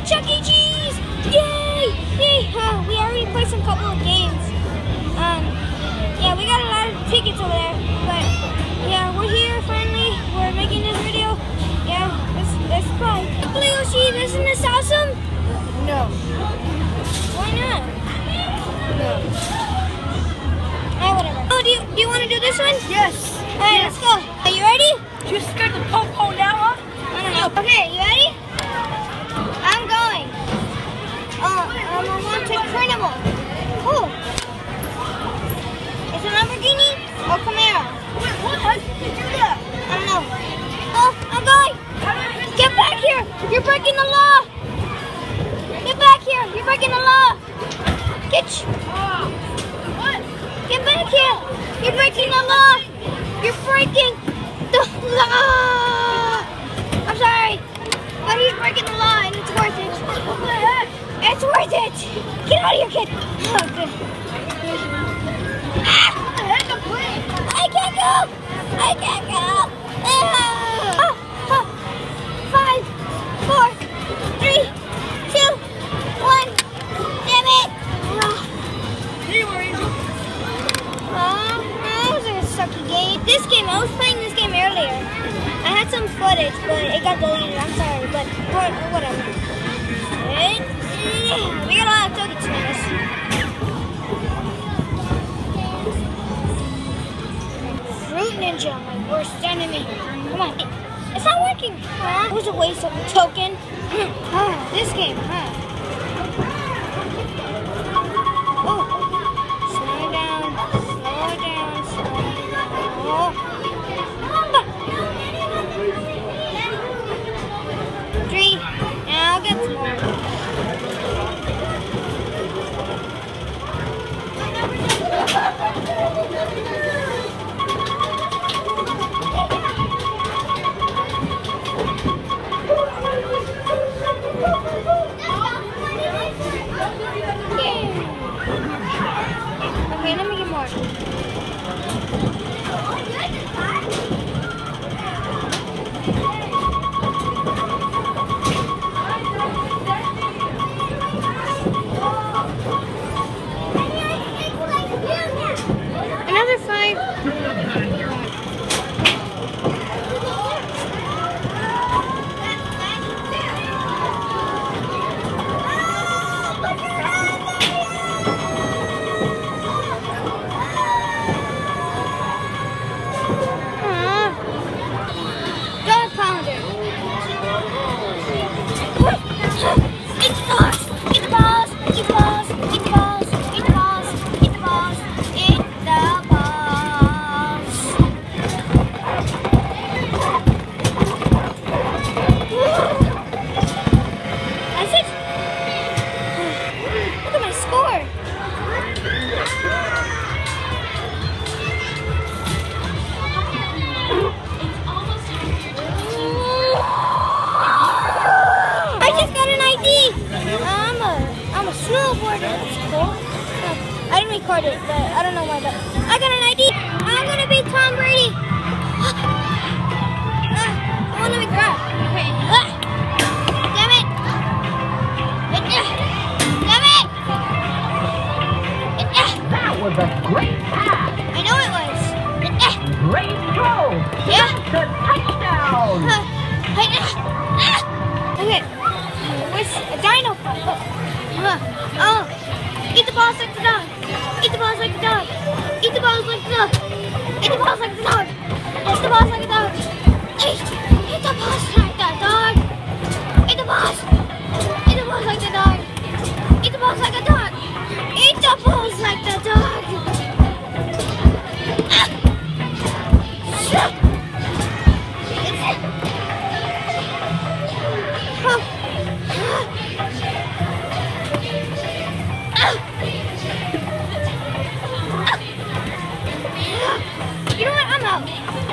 Chuck E. Cheese! Yay! Yay! We already played some couple of games. Yeah, we got a lot of tickets over there, but yeah, we're here finally. We're making this video. Yeah, let's play. Yoshi, isn't this awesome? No. Why not? No. Whatever. Oh, do you want to do this one? Yes. All right, let's go. Are you ready? You scared the popo now, huh? I don't know. Okay, you ready? I'm going. I'm on to Carnival. Ooh. Is it Lamborghini or Camaro? Wait, what? How did you do that? I don't know. Oh, I'm going. Get back here. You're breaking the law. Get back here. You're breaking the law. What? Get back here. You're breaking the law. You're breaking the law. I'm sorry, but he's breaking the law and it's worth it. What the heck? It's worth it. Get out of here, kid. Oh, good. What the heck? I'm playing. I can't go. I can't go. Ah. 5, 4, 3, 2, 1. Damn it. Hey, where are you? That was a sucky game. I was playing this game earlier. I had some footage, but it got deleted. I'm sorry, but whatever. We got a lot of tickets for this. Fruit Ninja, my worst enemy. Come on. It's not working. It was a waste of a token. This game, huh? Slow down. Oh. 3. Now I'll get some more. Okay, let me get more. Another 5. I didn't record it, but I don't know why, but I got an ID. I'm gonna be Tom Brady. I wanna be crap. Damn it. Damn it. That was a great pass. I know it was. Great throw. Yeah. That's a touchdown. Okay. Where's a dino? Oh. Eat the balls like the dog. Eat the balls like the dog. Eat the balls like the dog. Eat the balls like the dog. Eat the balls like the dog. Eat the balls like the dog. Eat the balls. Eat the balls like the dog. Eat the balls like the dog. Eat the balls like the dog. You know what? I'm out.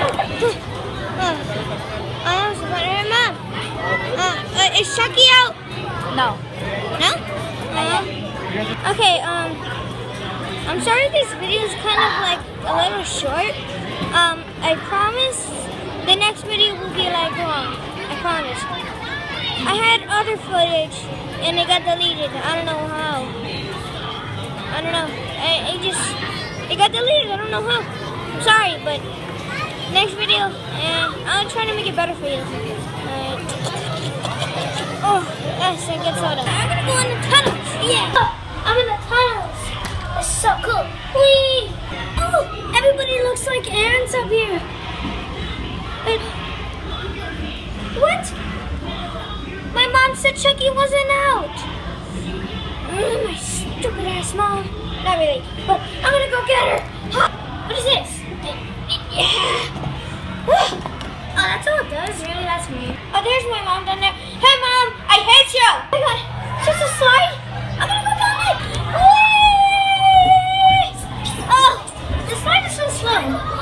Is Chucky out? No. No? Okay, I'm sorry this video is kind of like a little short. I promise the next video will be like long. I promise. I had other footage and it got deleted. I don't know how. I don't know. It got deleted. I don't know how. I'm sorry, but next video, and I'll try to make it better for you. Alright. Oh, that's a good soda. I'm gonna go in the tunnels. Yeah. Oh, I'm in the tunnels. It's so cool. Whee! Oh, everybody looks like ants up here. But what? My mom said Chucky wasn't out. My stupid ass mom. Not really, but I'm gonna go get her. What is this? Yeah. Oh, that's all it does. Really, that's me. Oh, there's my mom down there. Hey, Mom, I hate you. Oh my God, it's just a slide. I'm gonna go down it. Whee! Oh, the slide is so slow.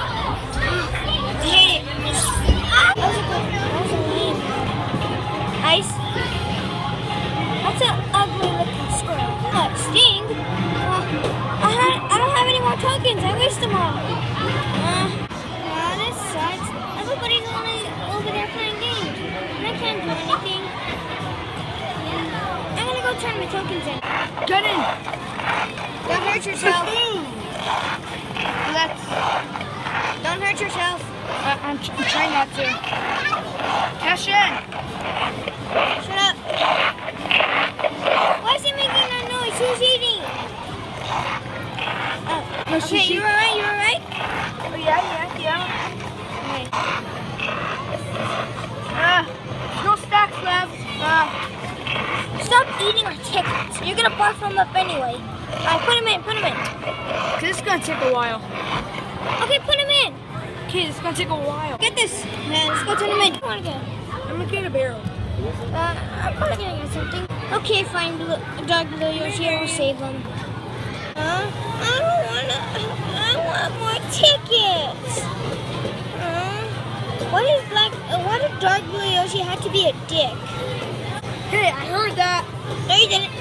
I hate it. That was a lame. Ice. That's an ugly looking squirrel. Sting. I don't have any more tokens. I wasted them all. This sucks. Everybody's only over there playing games. And I can't do anything. I'm gonna go turn my tokens in. Get in. Don't hurt yourself. Don't hurt yourself. I'm trying not to. Cash in. Shut up. Why is he making that noise? Who's eating? Oh. No, Okay, you alright? You alright? Oh, yeah. Okay. No stacks left. Stop eating our tickets. You're gonna barf them up anyway. Alright, put them in. This is gonna take a while. Okay, put them in. Okay, this is gonna take a while. Get this. Let's go turn them in. What do you want to get? I'm gonna get a barrel. I'm probably gonna get something. Okay, fine. Dog Blue Yoshi, I'll save them. I don't wanna. I want more tickets. Why did Dog Blue Yoshi have to be a dick? Hey, I heard that. No, you didn't.